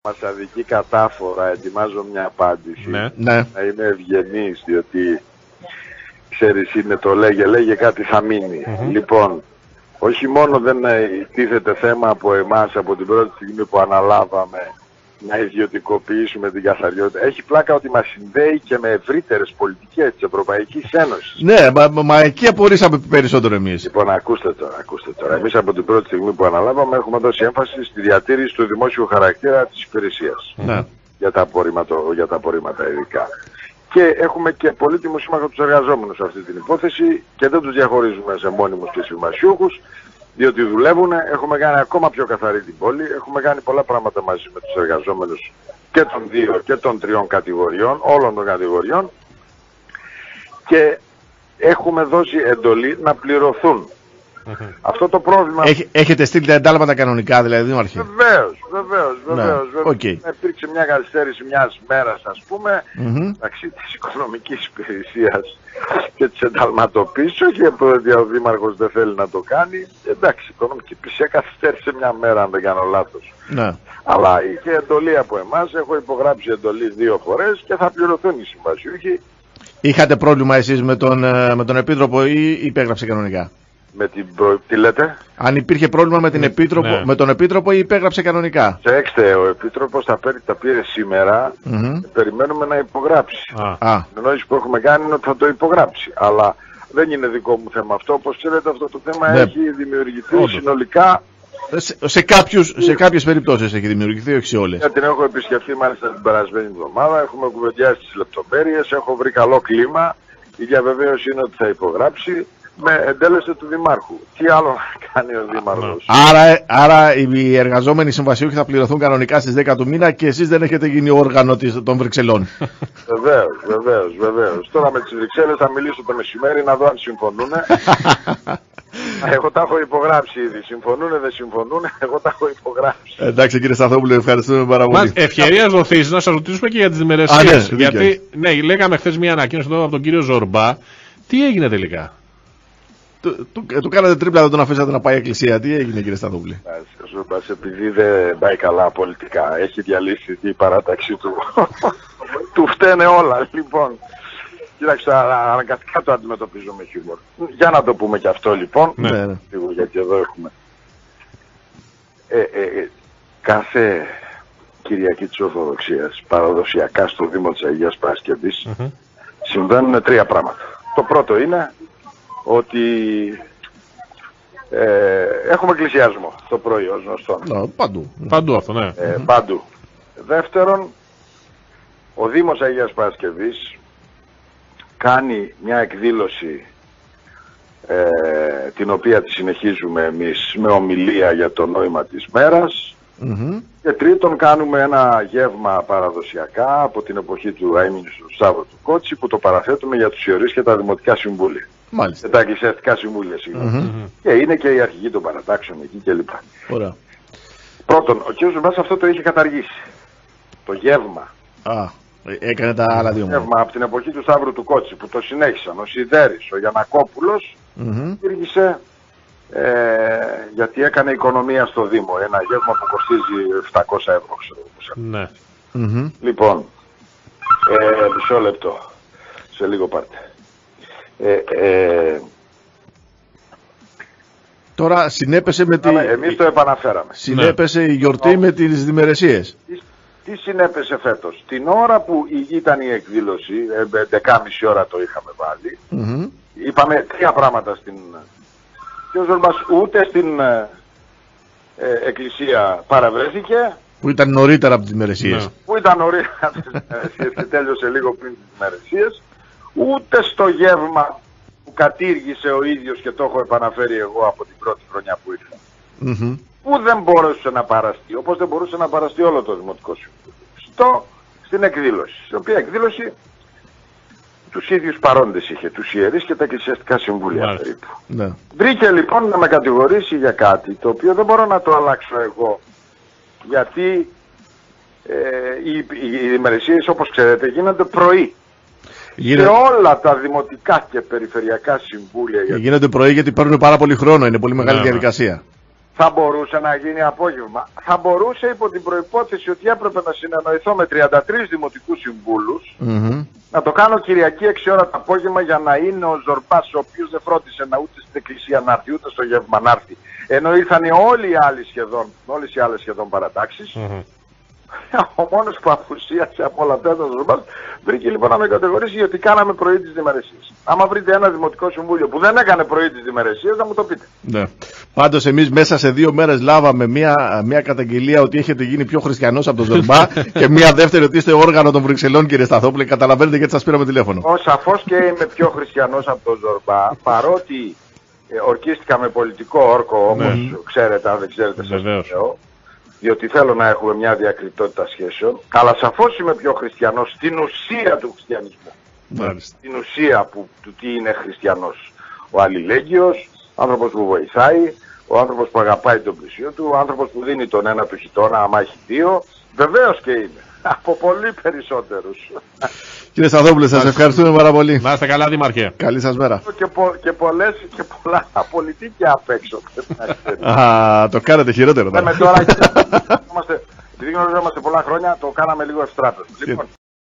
μας αδικεί κατάφορα, ετοιμάζω μια απάντηση. Ναι. Να είμαι ευγενής, διότι ξέρεις, είναι το λέγε κάτι θα μείνει. Λοιπόν, όχι μόνο δεν τίθεται θέμα από εμάς από την πρώτη στιγμή που αναλάβαμε να ιδιωτικοποιήσουμε την καθαριότητα. Έχει πλάκα ότι μας συνδέει και με ευρύτερες πολιτικές της Ευρωπαϊκής Ένωσης. Ναι, μα εκεί απορρίσαμε περισσότερο εμείς. Λοιπόν, ακούστε τώρα. Εμείς από την πρώτη στιγμή που αναλάβαμε έχουμε δώσει έμφαση στη διατήρηση του δημόσιου χαρακτήρα της υπηρεσίας. Ναι. Για τα απορρίμματα ειδικά. Και έχουμε και πολύτιμο σύμμαχο τους εργαζόμενους σε αυτή την υπόθεση και δεν τους διαχωρίζουμε σε μόνιμους και συμβασιούχους, διότι δουλεύουν, έχουμε κάνει ακόμα πιο καθαρή την πόλη, έχουμε κάνει πολλά πράγματα μαζί με τους εργαζόμενους και των 2 και των 3 κατηγοριών, όλων των κατηγοριών, και έχουμε δώσει εντολή να πληρωθούν. Αυτό το πρόβλημα... Έχετε στείλει τα εντάλματα κανονικά, δηλαδή, Δήμαρχε? Βεβαίως. Okay. Υπήρξε μια καθυστέρηση μιας μέρας, ας πούμε, μεταξύ της οικονομικής υπηρεσίας και της ενταλματοποίησης, όχι γιατί ο Δήμαρχος δεν θέλει να το κάνει. Εντάξει, η οικονομική υπηρεσία καθυστέρησε μια μέρα, αν δεν κάνω λάθος. Ναι. Αλλά είχε εντολή από εμάς, έχω υπογράψει εντολή 2 φορές και θα πληρωθούν οι συμβασιούχοι. Είχατε πρόβλημα εσείς με τον Επίτροπο ή υπέγραψε κανονικά? Τι λέτε? Αν υπήρχε πρόβλημα με, με τον Επίτροπο ή υπέγραψε κανονικά? Ξέξτε, ο Επίτροπος τα πήρε σήμερα και περιμένουμε να υπογράψει. Η εννόηση που έχουμε κάνει είναι ότι θα το υπογράψει. Αλλά δεν είναι δικό μου θέμα αυτό. Όπως ξέρετε, αυτό το θέμα έχει δημιουργηθεί συνολικά. Σε κάποιες περιπτώσεις έχει δημιουργηθεί, όχι σε όλες. Την έχω επισκεφθεί μάλιστα την περασμένη εβδομάδα. Έχουμε κουβεντιάσει τις λεπτομέρειες. Έχω βρει καλό κλίμα. Η διαβεβαίωση είναι ότι θα υπογράψει με εντέλεση του Δημάρχου. Τι άλλο να κάνει ο Δήμαρχος? Άρα οι εργαζόμενοι συμβασιούχοι θα πληρωθούν κανονικά στις 10 του μήνα και εσείς δεν έχετε γίνει όργανο των Βρυξελών. Βεβαίως. Τώρα με τις Βρυξέλλες θα μιλήσω το μεσημέρι να δω αν συμφωνούν. Εγώ τα έχω υπογράψει ήδη. Συμφωνούν, δεν συμφωνούν, εγώ τα έχω υπογράψει. Εντάξει, κύριε Σταθόπουλε, ευχαριστούμε πάρα πολύ. Ευκαιρία δοθείς να σας ρωτήσουμε και για τις διμερεσίες. Γιατί, λέγαμε χθες μια ανακοίνωση από τον κύριο Ζορμπά. Τι έγινε τελικά? Του κάνατε τρίπλα, δεν τον αφήσατε να πάει εκκλησία. Τι έγινε, κύριε Σταθόπουλε? Ο Ζορμπάς, επειδή δεν πάει καλά πολιτικά, έχει διαλύσει την παράταξη του. Του φταίνε όλα, λοιπόν. Κοίταξε, αναγκαστικά το αντιμετωπίζω με χιούμορ. Για να το πούμε και αυτό, λοιπόν. Ναι. Γιατί εδώ έχουμε. Κάθε Κυριακή της Ορθοδοξίας, παραδοσιακά στο Δήμο της Αγίας Παρασκευής, συμβαίνουν 3 πράγματα. Το πρώτο είναι ότι έχουμε εκκλησιασμό το πρωί ως γνωστόν. Παντού αυτό, ναι. Παντού. Δεύτερον, ο Δήμος Αγίας Παρασκευής κάνει μια εκδήλωση την οποία τη συνεχίζουμε εμείς με ομιλία για το νόημα της μέρας. Και τρίτον, κάνουμε ένα γεύμα παραδοσιακά από την εποχή του αείμνηστου Σταύρου του Κότσι, που το παραθέτουμε για τους ιερείς και τα δημοτικά συμβούλια. Μάλιστα. Και τα εκκλησιαστικά συμβούλια, Και είναι και η αρχηγοί των παρατάξεων εκεί κλπ. Ωραία. Πρώτον, ο κ. Ζουμπάς αυτό το είχε καταργήσει. Το γεύμα. Έκανε τα άλλα 2 μόνο. Γεύμα από την εποχή του Σταύρου του Κότσι, που το συνέχισαν. Ο Σιδέρης, ο Γιαννακόπουλος, υπήρχε γιατί έκανε οικονομία στο Δήμο. Ένα γεύμα που κοστίζει 700 ευρώ, ξέρω. Ναι. Λοιπόν, μισό λεπτό. Σε λίγο πάρτε. Τώρα συνέπεσε με εμείς το επαναφέραμε. Συνέπεσε η γιορτή με τις διμερεσίες. Τι συνέπεσε φέτος? Την ώρα που ήταν η εκδήλωση, 11.30 ώρα το είχαμε βάλει, είπαμε 3 πράγματα στην... Και ο Ζορμπάς ούτε στην εκκλησία παραβρέθηκε. Που ήταν νωρίτερα από τις διμερεσίες. Που ήταν νωρίτερα από τις διμερεσίες και τέλειωσε λίγο πριν τις διμερεσίες. Ούτε στο γεύμα που κατήργησε ο ίδιος, και το έχω επαναφέρει εγώ από την πρώτη χρονιά που ήρθα. Που δεν μπορούσε να παραστεί, όπως δεν μπορούσε να παραστεί όλο το Δημοτικό Συμβούλιο. Στην εκδήλωση, στην οποία εκδήλωση τους ίδιους παρόντες είχε, τους ιερείς και τα εκκλησιαστικά συμβούλια περίπου. Ναι. Βρήκε λοιπόν να με κατηγορήσει για κάτι το οποίο δεν μπορώ να το αλλάξω εγώ, γιατί οι ημερησίες, όπως ξέρετε, γίνονται πρωί. Σε όλα τα δημοτικά και περιφερειακά συμβούλια. Γίνονται πρωί γιατί παίρνουν πάρα πολύ χρόνο, είναι πολύ μεγάλη διαδικασία. θα μπορούσε να γίνει απόγευμα. Θα μπορούσε υπό την προϋπόθεση ότι έπρεπε να συνεννοηθώ με 33 δημοτικούς συμβούλους, να το κάνω Κυριακή 6 ώρα το απόγευμα για να είναι ο Ζορμπάς, ο οποίος δεν φρόντισε να ούτε στην εκκλησία να έρθει, ούτε στο γεύμα να έρθει. Ενώ ήρθαν όλοι οι άλλοι σχεδόν, όλες οι άλλες σχεδόν παρατάξεις. Ο μόνος που απουσίασε από όλα αυτά τα Ζορμπάς βρήκε λοιπόν να με κατηγορήσει γιατί κάναμε πρωί της διμερεσίας. Άμα βρείτε ένα δημοτικό συμβούλιο που δεν έκανε πρωί της διμερεσίας, να μου το πείτε. Ναι. Πάντως εμείς μέσα σε 2 μέρες λάβαμε μια καταγγελία ότι έχετε γίνει πιο χριστιανός από τον Ζορμπά και μια δεύτερη ότι είστε όργανο των Βρυξελών, κύριε Σταθόπουλε. Καταλαβαίνετε γιατί σας πήραμε τηλέφωνο. Σαφώς και είμαι πιο χριστιανός από τον Ζορμπά, παρότι ορκίστηκα με πολιτικό όρκο, όμως ξέρετε, αν δεν ξέρετε σας λέω, διότι θέλω να έχουμε μια διακριτότητα σχέσεων, αλλά σαφώς είμαι πιο χριστιανός στην ουσία του χριστιανισμού. Στην ουσία του τι είναι χριστιανός. Ο αλληλέγγυος, ο άνθρωπος που βοηθάει, ο άνθρωπος που αγαπάει τον πλησίο του, ο άνθρωπος που δίνει τον ένα του χιτώνα άμα έχει 2. Βεβαίως και είμαι. Από πολύ περισσότερους. Κύριε Σταθόπουλε, σας ευχαριστούμε πάρα πολύ. Να είστε καλά, Δήμαρχε. Καλή σας μέρα. Και πολλά πολιτικοί απ' έξω. Το κάνετε χειρότερο. Τώρα, επειδή γνωριζόμαστε πολλά χρόνια, το κάναμε λίγο ευστράτως.